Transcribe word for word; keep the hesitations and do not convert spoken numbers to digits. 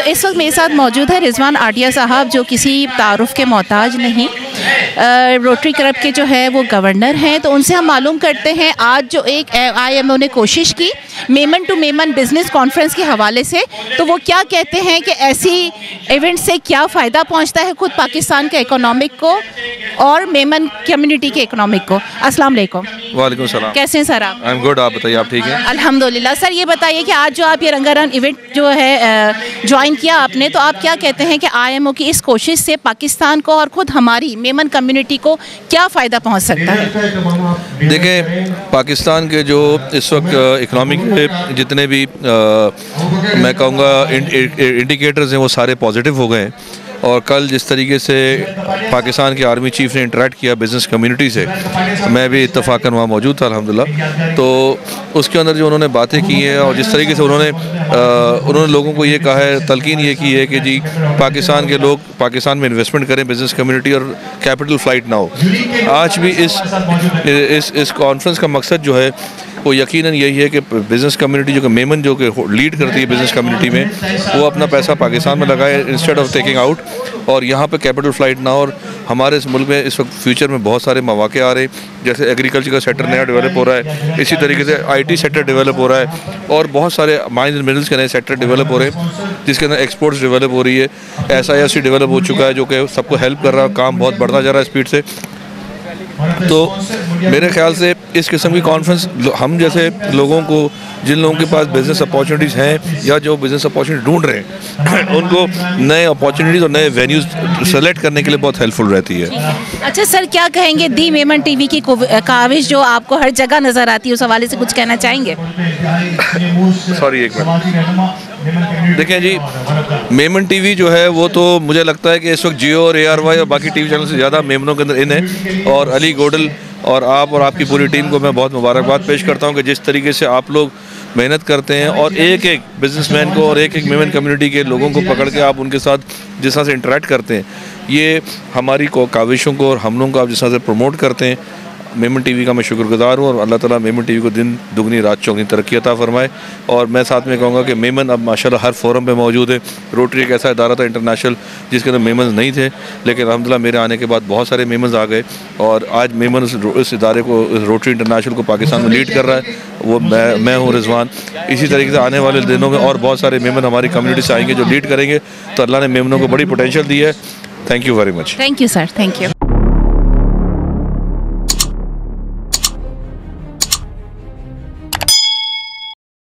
इस वक्त मेरे साथ मौजूद है रिजवान आटिया साहब, जो किसी तारुफ के मोहताज नहीं, रोटरी क्लब के जो है वो गवर्नर हैं। तो उनसे हम मालूम करते हैं आज जो एक आई एम ओ ने कोशिश की Memon to Memon business conference के हवाले से, तो वो क्या कहते हैं कि ऐसी इवेंट से क्या फ़ायदा पहुंचता है खुद पाकिस्तान के इकोनॉमिक को और मेमन कम्युनिटी के इकोनॉमिक को। अस्सलाम वालेकुम। वालेकुम सलाम। कैसे हैं सर आप? आई एम गुड, आप बताइए, आप ठीक हैं? अल्हम्दुलिल्लाह। सर ये बताइए कि आज जो आप ये रंगारंग इवेंट जो है ज्वाइन किया आपने, तो आप क्या कहते हैं कि आई एम ओ की इस कोशिश से पाकिस्तान को और ख़ुद हमारी मेमन कम्युनिटी को क्या फ़ायदा पहुंच सकता है? देखें, पाकिस्तान के जो इस वक्त इकनॉमिक जितने भी आ, मैं कहूँगा इंडिकेटर्स हैं वो सारे पॉजिटिव हो गए हैं। और कल जिस तरीके से पाकिस्तान के आर्मी चीफ ने इंटरेक्ट किया बिज़नेस कम्युनिटी से, मैं भी इत्तफाकन वहाँ मौजूद था अल्हम्दुलिल्लाह। तो उसके अंदर जो उन्होंने बातें की हैं और जिस तरीके से उन्होंने आ, उन्होंने लोगों को ये कहा है, तलकीन ये की है कि जी पाकिस्तान के लोग पाकिस्तान में इन्वेस्टमेंट करें, बिज़नेस कम्युनिटी, और कैपिटल फ्लाइट ना हो। आज भी इस इस इस कॉन्फ्रेंस का मकसद जो है वो यकीनन यही है कि बिज़नेस कम्युनिटी जो कि मेमन जो कि लीड करती है बिज़नेस कम्युनिटी में, वो अपना पैसा पाकिस्तान में लगाए इंस्टेड ऑफ टेकिंग आउट, और यहाँ पे कैपिटल फ्लाइट ना हो। और हमारे इस मुल्क में इस वक्त फ्यूचर में बहुत सारे मौके आ रहे हैं, जैसे एग्रीकल्चर का सेक्टर नया डेवलप हो रहा है, इसी तरीके से आईटी सेक्टर डेवलप हो रहा है, और बहुत सारे माइंस एंड मिनरल्स के नए सेक्टर डेवलप हो रहे हैं, जिसके अंदर एक्सपोर्ट्स डेवलप हो रही है, S I S C develop हो चुका है, जो कि सबको हेल्प कर रहा है, काम बहुत बढ़ता जा रहा है स्पीड से। तो मेरे ख्याल से इस किस्म की कॉन्फ्रेंस हम जैसे लोगों को, जिन लोगों के पास बिज़नेस अपॉर्चुनिटीज़ हैं या जो बिज़नेस अपॉर्चुनिटी ढूंढ रहे हैं, उनको नए अपॉर्चुनिटीज़ और नए वेन्यूज़ सेलेक्ट करने के लिए बहुत हेल्पफुल रहती है। अच्छा सर, क्या कहेंगे दी मेमन टीवी की काविश जो आपको हर जगह नज़र आती है, उस हवाले से कुछ कहना चाहेंगे? सॉरी एक मिनट। देखें जी, मेमन टीवी जो है वो तो मुझे लगता है कि इस वक्त जियो और ए आर वाई और बाकी टीवी चैनल से ज़्यादा मेमनों के अंदर इन है। और अली गोडल और आप और आपकी पूरी टीम को मैं बहुत मुबारकबाद पेश करता हूँ कि जिस तरीके से आप लोग मेहनत करते हैं और एक एक बिजनेसमैन को और एक एक मेमन कम्युनिटी के लोगों को पकड़ के आप उनके साथ जिस तरह से इंटरेक्ट करते हैं, ये हमारी को काविशों को और हम लोगों को आप जिस तरह से प्रमोट करते हैं। मेमन टीवी का मैं शुक्रगुजार हूँ और अल्लाह ताला मेमन टीवी को दिन दुगनी रात चौगनी तरक्की अता फरमाए। और मैं साथ में कहूँगा कि मेमन अब माशाल्लाह हर फोरम पे मौजूद है। रोटरी एक ऐसा इदारा था इंटरनेशनल जिसके अंदर मेमन नहीं थे, लेकिन अल्हम्दुलिल्लाह मेरे आने के बाद बहुत सारे मेमन आ गए और आज मेमन इस, इस इदारे को, रोटरी इंटरनेशनल को पाकिस्तान में लीड कर रहा है। वो मैं मैं हूँ रिजवान। इसी तरीके से आने वाले दिनों में और बहुत सारे मेमन हमारी कम्युनिटी से आएंगे जो लीड करेंगे। तो अल्लाह ने मेमनों को बड़ी पोटेंशियल दी है। Thank you very much. Thank you sir, thank you.